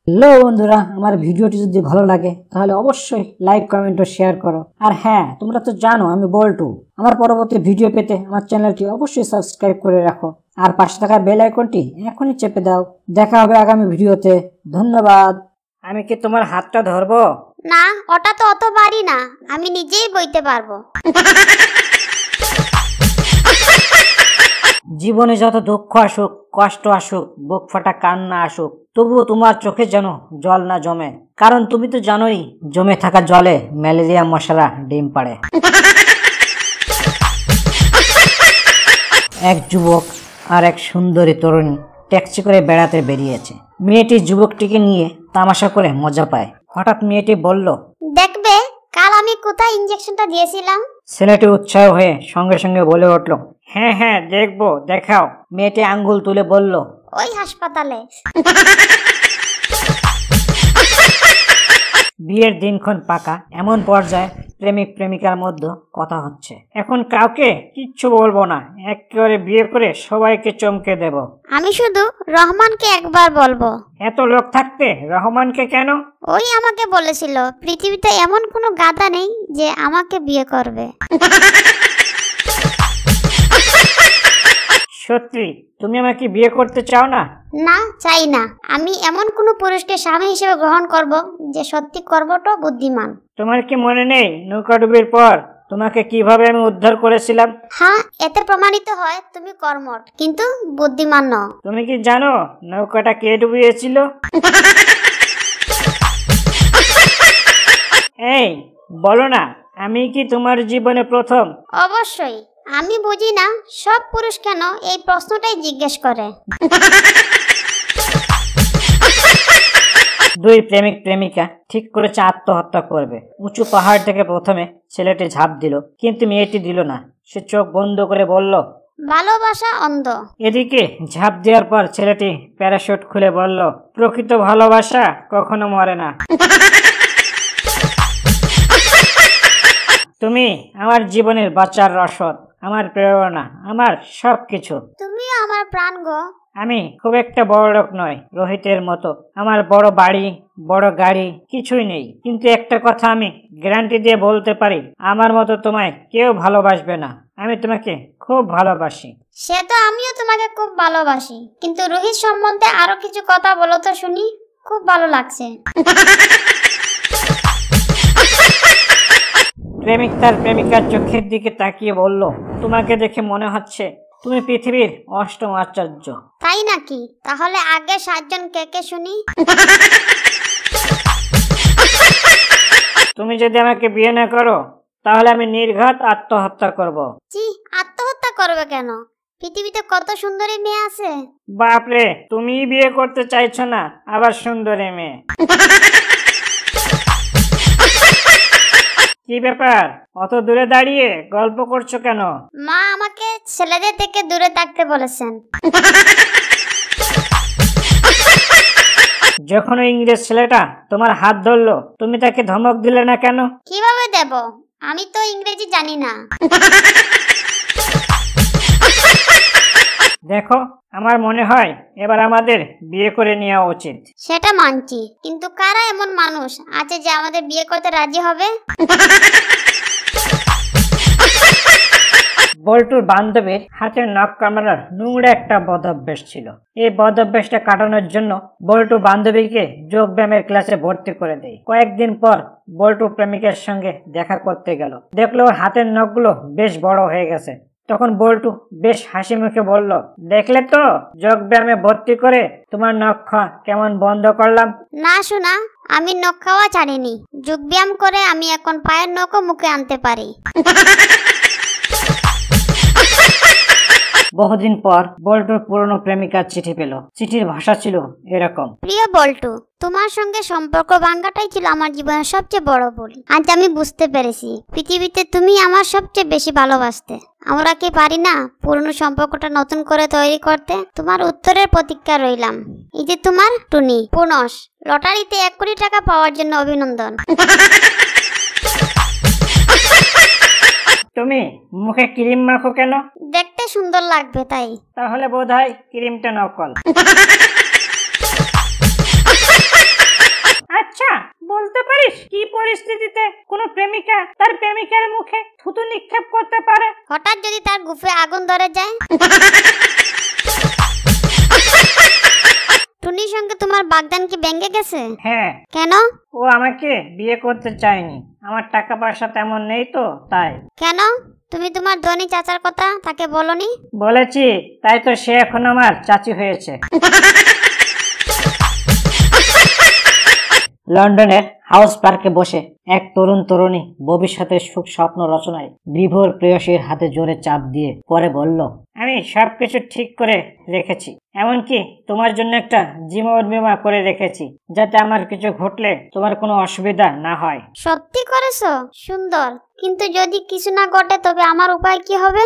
Hello বন্ধুরা, আমার ভিডিওটি যদি ভালো লাগে তাহলে অবশ্যই লাইক, কমেন্ট ও শেয়ার করো। আর হ্যাঁ, তোমরা তো জানো আমি বল্টু। আমার পরবর্তী ভিডিও পেতে আমার চ্যানেলটি অবশ্যই সাবস্ক্রাইব করে রাখো আর পাশে থাকা বেল আইকনটি এখনই চেপে দাও। দেখা হবে আগামী ভিডিওতে। ধন্যবাদ। আমি কি তোমার হাতটা ধরবো? না, ওটা তো অত পারি না, আমি নিজেই বইতে পারবো। জীবনে যত দুঃখ আসুক, কষ্ট আসুক, বুক ফাটা কান্না আসুক, তবুও তোমার চোখে যেন জল না জমে, কারণ তুমি তো জানোই জমে থাকা জলে ম্যালেরিয়া মশারা ডিম পাড়ে। এক যুবক আর এক সুন্দরী তরুণী ট্যাক্সি করে বেড়াতে বেরিয়েছে। মেয়েটি যুবকটিকে নিয়ে তামাশা করে মজা পায়। হঠাৎ মেয়েটি বলল, দেখবে কাল আমি কোথায় ইনজেকশনটা দিয়েছিলাম? ছেলেটি উৎসাহ হয়ে সঙ্গে সঙ্গে বলে উঠল, হ্যাঁ হ্যাঁ দেখবো, দেখাও। মেয়েটি আঙ্গুল তুলে বলল, ওই হাসপাতালে। বিয়ের দিনক্ষণ পাকা, এমন পর্যায়ে প্রেমিক প্রেমিকার মধ্যে কথা হচ্ছে। এখন কাউকে কিচ্ছু বলবো না, একেবারে বিয়ে করে সবাইকে চমকে দেব। আমি শুধু রহমানকে একবার বলবো। এত লোক থাকতে রহমানকে কেন? ওই আমাকে বলেছিল পৃথিবীতে এমন কোনো গাধা নেই যে আমাকে বিয়ে করবে। সত্যি তুমি আমাকে বিয়ে করতে চাও না? না, চাই না। আমি এমন কোনো পুরুষকে স্বামী হিসেবে গ্রহণ করব যে সত্যি কর্মটা বুদ্ধিমান। তোমার কি মনে নেই নৌকাডুবির পর তোমাকে কিভাবে আমি উদ্ধার করেছিলাম? হ্যাঁ, এতে প্রমাণিত হয় তুমি কর্মঠ কিন্তু বুদ্ধিমান নও। তুমি কি জানো নৌকাটা কে ডুবিয়েছিল? এই বলো না, আমি কি তোমার জীবনে প্রথম? অবশ্যই। আমি বুঝি না সব পুরুষ কেন এই প্রশ্নটাই জিজ্ঞেস করে। দুই প্রেমিক প্রেমিকা ঠিক করেছে আত্মহত্যা করবে। উঁচু পাহাড় থেকে প্রথমে ছেলেটি ঝাঁপ দিল, কিন্তু মেয়েটি দিল না। সে চোখ বন্ধ করে বলল, ভালোবাসা অন্ধ। এদিকে ঝাঁপ দেওয়ার পর ছেলেটি প্যারাশুট খুলে বলল, প্রকৃত ভালোবাসা কখনো মরে না। তুমি আমার জীবনের বাঁচার রসদ, আমার প্রেরণা, আমার সবকিছু। তুমিও আমার প্রাণ গো। আমি খুব একটা বড় লোক নয় রোহিতের মতো, আমার বড় বাড়ি, বড় গাড়ি কিছুই নেই, কিন্তু একটা কথা আমি গ্যারান্টি দিয়ে বলতে পারি, আমার মতো তোমায় কেউ ভালোবাসবে না। আমি তোমাকে খুব ভালোবাসি। সে তো আমিও তোমাকে খুব ভালোবাসি, কিন্তু রোহিত সম্বন্ধে আরো কিছু কথা বলো তো শুনি, খুব ভালো লাগছে। প্রেমিক তার প্রেমিকার চোখের দিকে তাকিয়ে বলল, তোমাকে দেখে মনে হচ্ছে তুমি পৃথিবীর অষ্টম আচার্য। তাই নাকি? তাহলে আগে 7 জন কে কে শুনি। তুমি যদি আমাকে বিয়ে না করো তাহলে আমি নির্ঘাত আত্মহত্যা করব। জি, আত্মহত্যা করবে কেন? পৃথিবীতে কত সুন্দরী মেয়ে আছে। বাপরে, তুমি বিয়ে করতে চাইছো না, আবার সুন্দরী মেয়ে? কি ব্যাপার, অত দূরে দাঁড়িয়ে গল্প করছো কেন? মা আমাকে ছেলেদের থেকে দূরে থাকতে বলেছেন। যখন ওই ইংরেজ ছেলেটা তোমার হাত ধরলো তুমি তাকে ধমক দিলে না কেন? কিভাবে দেব? আমি তো ইংরেজি জানি না। দেখো, আমার মনে হয় এবার আমাদের বিয়ে করে নেওয়া উচিত। সেটা মানছি, কিন্তু কারা এমন মানুষ আছে যে আমাদের বিয়ে করতে রাজি হবে? বল্টুর বান্ধবীর হাতের নখ কামড়ানোর নোংরা একটা বদঅভ্যাস ছিল। এই বদঅভ্যাসটা কাটানোর জন্য বল্টু বান্ধবীকে যোগ ব্যায়ামের ক্লাসে ভর্তি করে দেয়। কয়েকদিন পর বল্টু প্রেমিকের সঙ্গে দেখা করতে গেল, দেখলো ওর হাতের নখগুলো বেশ বড় হয়ে গেছে। তখন বল্টু বেশ হাসি মুখে বলল, দেখলে তো, যোগ ব্যায়ামে ভর্তি করে তোমার নখ খাওয়া কেমন বন্ধ করলাম। না শোনা, আমি নখ খাওয়া ছাড়িনি। যোগ ব্যায়াম করে আমি এখন পায়ের নখও মুখে আনতে পারি। বহুদিন পর বল্টুর পুরনো প্রেমিকার চিঠি পেল। চিঠির ভাষা ছিল এরকম, প্রিয় বল্টু, তোমার সঙ্গে সম্পর্ক ভাঙাটাই ছিল আমার জীবনের সবচেয়ে বড় ভুল। আজ আমি বুঝতে পেরেছি পৃথিবীতে তুমি আমার সবচেয়ে বেশি ভালোবাসতে। আমরা কি পারি না পুরনো সম্পর্কটা নতুন করে তৈরি করতে? তোমার উত্তরের প্রতীক্ষা রইলাম। এই যে তোমার টুনি। পুনশ, লটারিতে 1 কোটি টাকা পাওয়ার জন্য অভিনন্দন। তুমি মুখে ক্রিম মাখো কেন? দেখতে সুন্দর লাগবে তাই। তাহলে বোধহয় ক্রিমটা নকল। পরিস্থিতিতে কোনো প্রেমিকা তার প্রেমিকের মুখে থুতু নিক্ষেপ করতে পারে? হঠাৎ যদি তার গুফে আগুন ধরে যায়? টুনির সঙ্গে তোমার বাগদান কি ভেঙে গেছে? হ্যাঁ। কেন? ও আমাকে বিয়ে করতে চায়নি। আমার টাকা পয়সা তেমন নেই তো তাই। কেন? তুমি তোমার ধনী চাচার কথা তাকে বলনি? বলেছি, তাই তো সে এখন আমার চাচি হয়েছে। লন্ডনের হাউস পার্কে বসে এক তরুণ তরুণী ভবিষ্যতের সুখ স্বপ্ন রচনায় বিভোর প্রেয়সীর হাতে জোরে চাপ দিয়ে পরে বলল, আমি সবকিছু ঠিক করে রেখেছি, এমনকি তোমার জন্য একটা জীবন বীমা করে রেখেছি, যাতে আমার কিছু ঘটলে তোমার কোনো অসুবিধা না হয়। সত্যি করেছো? সুন্দর। কিন্তু যদি কিছু না ঘটে তবে আমার উপায় কি হবে?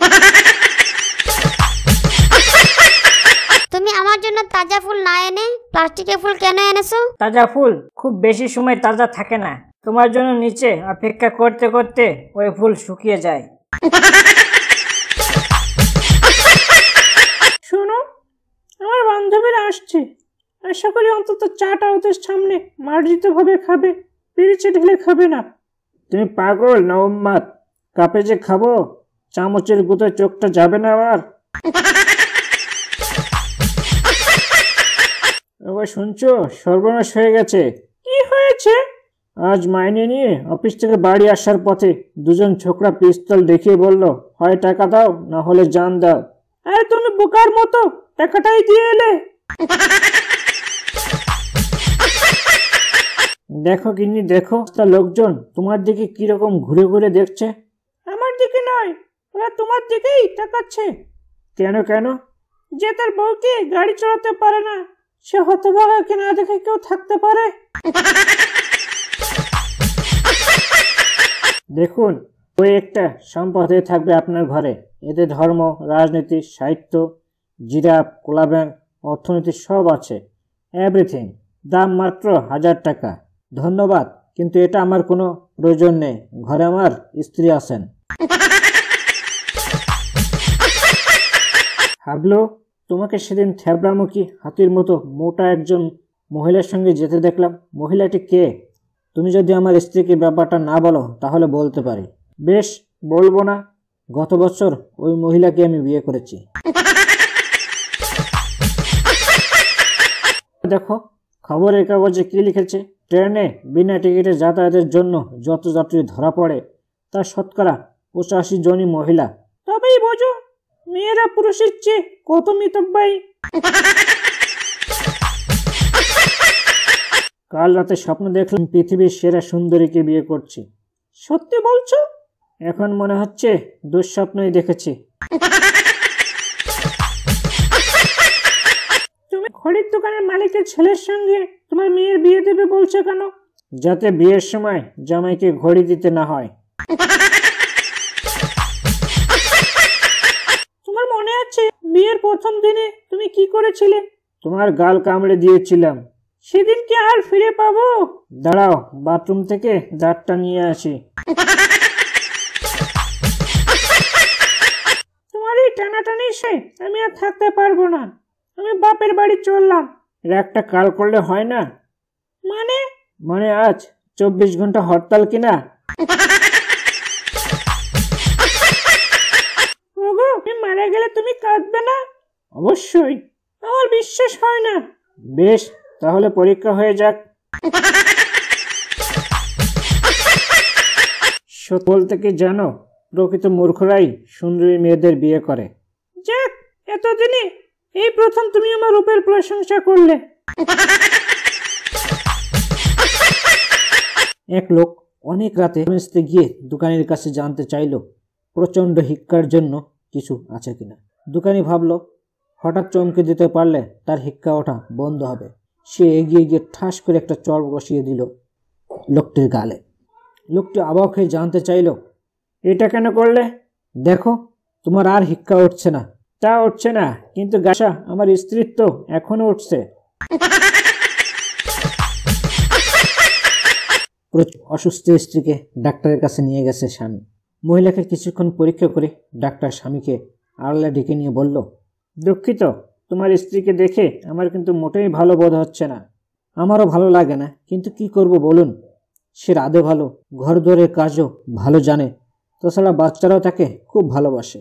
তুমি আমার জন্য তাজা ফুল না এনে প্লাস্টিকের ফুল কেন এনেছো? তাজা ফুল খুব বেশি সময় তাজা থাকে না। তোমার জন্য নিচে অপেক্ষা করতে করতে ওই ফুল শুকিয়ে যায়। শোনো, আমার বান্ধবীরা আসছে। আশা করি অন্তত চাটা ওদের সামনে মার্জিতভাবে খাবে, পিরিচে ঢেলে খাবে না। তুমি পাগল না উম্মাদ? কাপে যে খাবো, চামচের গুঁতো চোখটা যাবে না আবার? ওই শুনছো, সর্বনাশ হয়ে গেছে। কি হয়েছে? আজ মাইনে নিয়ে অফিস থেকে বাড়ি আসার পথে দুজন ছোকরা পিস্তল দেখিয়ে বলল, হয় টাকা দাও না হলে জান দাও। আরে তুমি বোকার মতো টাকাটাই দিয়ে এলে। দেখো গিন্নি, দেখো লোকজন তোমার দিকে কিরকম ঘুরে ঘুরে দেখছে। আমার দিকে নয়, ওরা তোমার দিকেই তাকাচ্ছে। কেন কেন? যে তার বউকে গাড়ি চালাতে পারে না, সে হতভাগাকে না দেখে কেউ থাকতে পারে? দেখুন, ওই একটা সম্পদ হয়ে থাকবে আপনার ঘরে। এতে ধর্ম, রাজনীতি, সাহিত্য, জিরাফ, কোলা ব্যাংক, অর্থনীতি সব আছে। এভরিথিং। দাম মাত্র 1000 টাকা। ধন্যবাদ, কিন্তু এটা আমার কোনো প্রয়োজন নেই। ঘরে আমার স্ত্রী আছেন। হাবলু, তোমাকে সেদিন থ্যাবড়ামুখী হাতির মতো মোটা একজন মহিলার সঙ্গে যেতে দেখলাম। মহিলাটি কে? তুমি যদি আমার স্ত্রীকে ব্যাপারটা না বলো তাহলে বলতে পারি। বেশ, বলবো না। গত বছর ওই মহিলাকে আমি বিয়ে করেছি। দেখো খবরের কাগজে কি লিখেছে। ট্রেনে বিনা টিকিটে যাতায়াতের জন্য যত যাত্রী ধরা পড়ে তার শতকরা 85 জনই মহিলা। তবেই বোঝো মেয়েরা পুরুষের চেয়ে কত মিতব্যয়ী। কাল রাতে স্বপ্ন দেখলাম পৃথিবীর সেরা সুন্দরীকে বিয়ে করছি। সত্যি বলছো? এখন মনে হচ্ছে দুঃস্বপ্নই দেখেছি। তুমি ঘড়ির দোকানের মালিকের ছেলের সঙ্গে তোমার মেয়ের বিয়ে দেবে বলছো কেন? যাতে বিয়ের সময় জামাইকে ঘড়ি দিতে না হয়। তোমার মনে আছে বিয়ের প্রথম দিনে তুমি কি করেছিলে? তোমার গাল কামড়ে দিয়েছিলাম। সেদিন কি আর ফিরে পাবো? দাঁড়াও, বাথরুম থেকে দাঁতটা নিয়ে আসি। তোমার এই টানাটানি সে আমি আর থাকতে পারবো না। আমি বাপের বাড়ি চললাম। একটা কাল করলে হয় না? মানে আজ 24 ঘন্টা হরতাল কিনা? ওগো, আমি মারা গেলে তুমি কাঁদবে না? অবশ্যই। আমার বিশ্বাস হয় না। বেশ, তাহলে পরীক্ষা হয়ে যাক। সত্যি বলতে কি জানো, প্রকৃত মূর্খরাই সুন্দরী মেয়েদের বিয়ে করে। যাক, এতদিনে এই প্রথম তুমি আমার রূপের প্রশংসা করলে। এক লোক অনেক রাতে মেসতে গিয়ে দোকানের কাছে জানতে চাইল প্রচণ্ড হিক্কার জন্য কিছু আছে কিনা। দোকানি ভাবলো হঠাৎ চমকে দিতে পারলে তার হিক্কা ওঠা বন্ধ হবে। সে এগিয়ে গিয়ে ঠাস করে একটা চড় বসিয়ে দিল লোকটির গালে। লোকটি অবাক হয়ে জানতে চাইল, এটা কেন করলে? দেখো, তোমার আর হিক্কা উঠছে না। তা উঠছে না, কিন্তু গাছা আমার স্ত্রীর তো এখনো উঠছে। অসুস্থ স্ত্রীকে ডাক্তারের কাছে নিয়ে গেছে স্বামী। মহিলাকে কিছুক্ষণ পরীক্ষা করে ডাক্তার স্বামীকে আড়ালে ডেকে নিয়ে বলল, দুঃখিত, তোমার স্ত্রীকে দেখে আমার কিন্তু মোটেই ভালো বোধ হচ্ছে না। আমারও ভালো লাগে না, কিন্তু কি করব বলুন। সে রাধে ভালো, ঘর দরের কাজও ভালো জানে, তাছাড়া বাচ্চারাও তাকে খুব ভালোবাসে।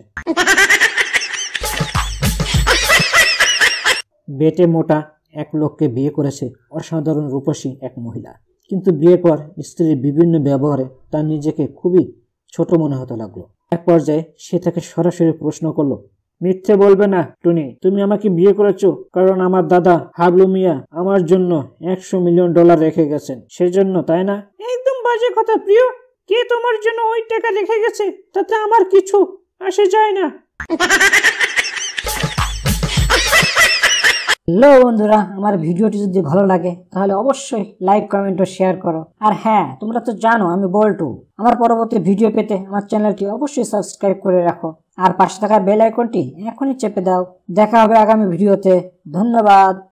বেটে মোটা এক লোককে বিয়ে করেছে অসাধারণ রূপসী এক মহিলা, কিন্তু বিয়ের পর স্ত্রীর বিভিন্ন ব্যবহারে তার নিজেকে খুবই ছোট মনে হতে লাগলো। এক পর্যায়ে সে তাকে সরাসরি প্রশ্ন করলো, মিথ্যে বলবে না টুনি, তুমি আমাকে বিয়ে করেছো কারণ আমার দাদা হাবলু মিয়া আমার জন্য $100 মিলিয়ন রেখে গেছেন, সেজন্য, তাই না? একদম বাজে কথা প্রিয়, কে তোমার জন্য ওই টাকা রেখে গেছে তাতে আমার কিছু আসে যায় না। হ্যালো বন্ধুরা, আমার ভিডিওটি যদি ভালো লাগে তাহলে অবশ্যই লাইক, কমেন্ট ও শেয়ার করো। আর হ্যাঁ, তোমরা তো জানো আমি বল্টু। আমার পরবর্তী ভিডিও পেতে আমার চ্যানেলটি অবশ্যই সাবস্ক্রাইব করে রাখো আর পাশে থাকা বেল আইকনটি এখনই চেপে দাও। দেখা হবে আগামী ভিডিওতে। ধন্যবাদ।